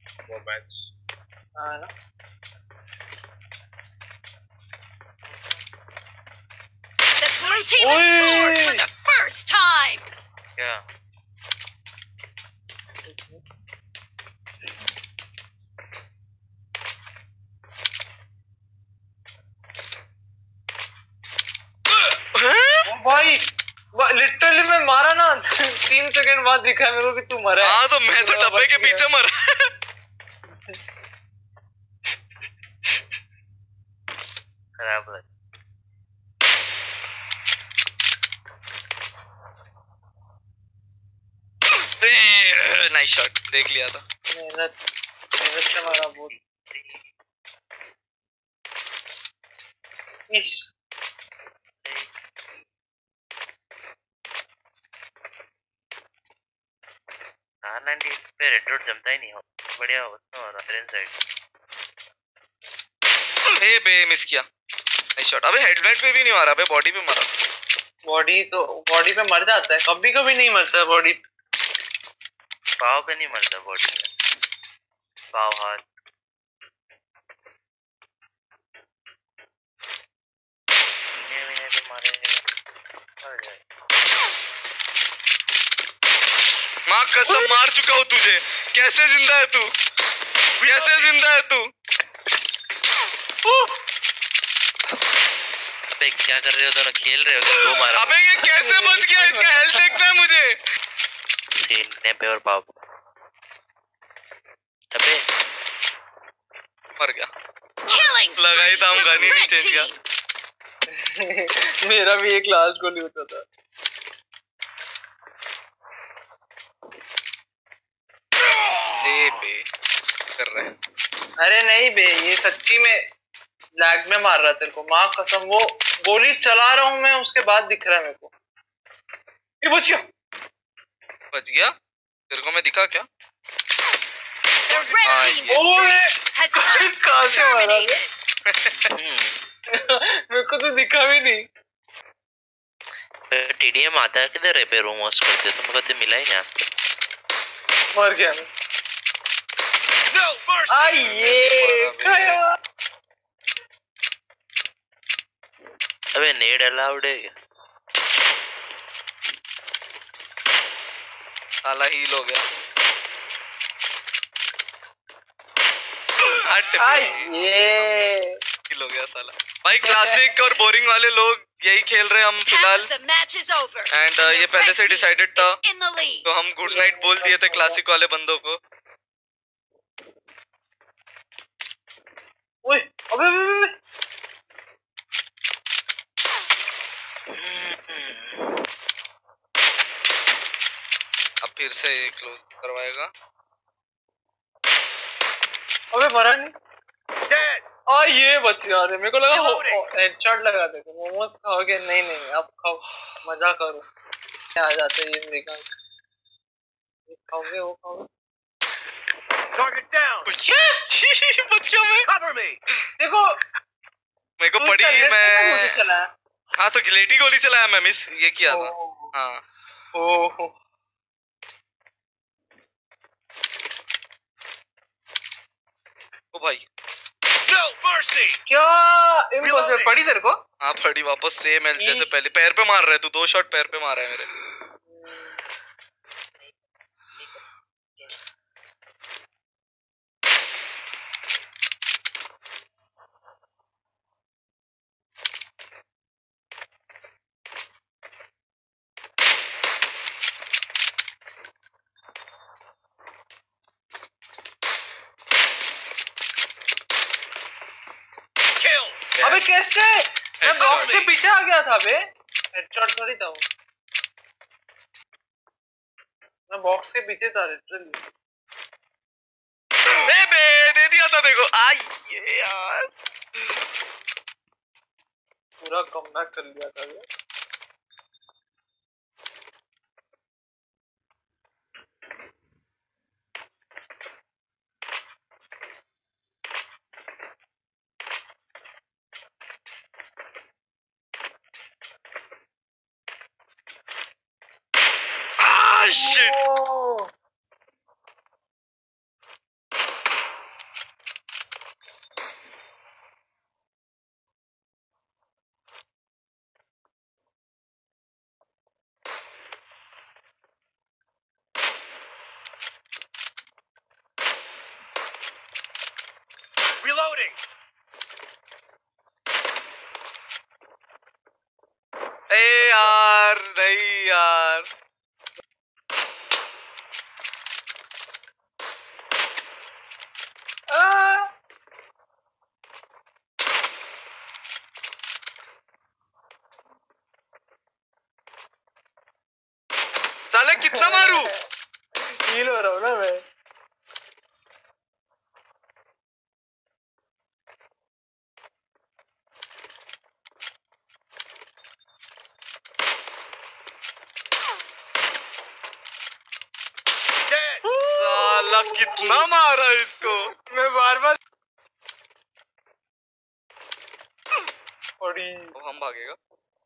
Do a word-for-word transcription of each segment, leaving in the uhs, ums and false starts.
वो मैच। हाँ ना। The blue team has scored for the first time. क्या? भाई लिटरली मैं मारा ना तीन सेकंड बाद दिखा मेरे को कि तू मरा है। हाँ तो मैं तो डब्बे के पीछे मरा। खराब है। नाइस शॉट, देख लिया था। मेहनत मेहनत से मारा बहुत। इस हाँ नाइन्टी पे रेड डॉट जमता ही नहीं हो। बढ़िया उसमें हो रहा है साइड। ए बे मिस किया। Nice shot. अबे हेडलाइट पे भी नहीं मारा, अबे बॉडी पे मारा। बॉडी तो बॉडी पे मर जाता है, कभी कभी नहीं मरता बॉडी। पाव पे नहीं मरता बॉडी पे, पाव हाथ। महीने महीने पे मारे मर जाए। माँ कसम मार चुका हूँ तुझे। कैसे जिंदा है तू? कैसे जिंदा है तू? अबे क्या कर रहे हो दोनों? खेल रहे हो क्या? दो मारा। अबे ये कैसे बच गया? इसका हेल्थ देखना है मुझे। सीने पे और पाव। अबे मर गया। लगाई था हम गानी नहीं चेंज किया। मेरा भी एक लास्ट गोली होता था। ए बे कर रहे हैं। अरे नहीं बे, ये सच्ची में लैग में मार रहा तेरे को, माँ कसम। वो गोली चला रहा हूँ मैं, उसके बाद दिख रहा है मेरे को। ये बच गया। बच गया? तेरे को मैं दिखा क्या? The red team's streak has just been terminated. मेरे को तो दिखा भी नहीं। टीडीएम आता है किधर है पे रूम होस्ट करते तो मुझे तो मिला ही नहीं आज तक। मर गया मैं। आइए खाया। अबे नेड अलाउड है क्या? साला हील हो गया। आइए हील हो गया साला। भाई क्लासिक और बोरिंग वाले लोग यही खेल रहे हैं हम फिलहाल। एंड uh, ये पहले से डिसाइडेड था, तो हम गुड नाइट बोल दिए थे क्लासिक वाले बंदों को। ओए अबे अबे अब फिर से क्लोज करवाएगा। अबे मरा नहीं। आ ये बच गया। मेरे को लगा हेडशॉट लगा देगा। मोमोज खाओगे? नहीं नहीं अब खाओ, मजा करो। आ जाते ये निकाल। ये खाओगे वो खाओगे। Target down. बच गया मैं। Cover me. देखो मेरे को पड़ी मैं। हाँ तो गिलेटी गोली चलाया मैं, मिस ये किया था। हाँ ओह ओ भाई No mercy. क्या इम्पॉसिबल पड़ी तेरे को? हाँ पड़ी वापस सेम एल जैसे पहले। पैर पे मार रहा है तू, दो शॉट पैर पे मार रहा है मेरे। अबे कैसे? मैं बॉक्स के पीछे आ गया था बे। हेडशॉट थोड़ी था वो। मैं बॉक्स के पीछे था लिटरली। ए बे दे दिया था देखो। आई ये यार पूरा कमबैक कर लिया था ये। shit. Oh. Reloading. ए यार नहीं यार साले कितना मारू हील हो रहा हूँ ना मैं साला कितना मारा इसको मैं बार बार ओडी ओ, हम भागेगा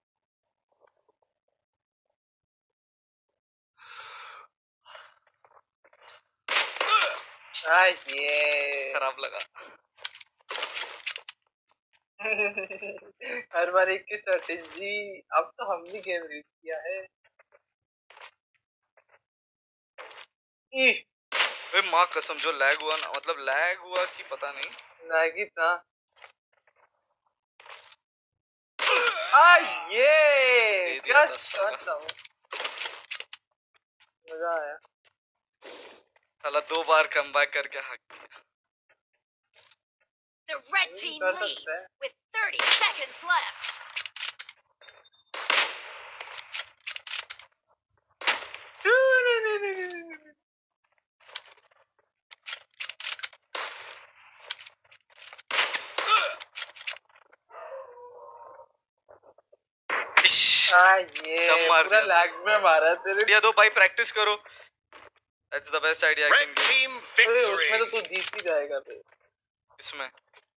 आ ये खराब लगा हर बार एक की स्ट्रेटेजी अब तो हम भी गेम रीड किया है ई वे माँ कसम जो लैग हुआ ना मतलब लैग हुआ कि पता नहीं लैग ही था आ ये क्या शॉट था मजा आया साला दो बार कमबैक करके हाक दिया The red team leads with thirty seconds left. आ ये पूरा लैग में मारा तेरे ये दो भाई प्रैक्टिस करो That's the best idea I Red can give. team उसमें तो victory. तू जीत ही जाएगा बे इसमें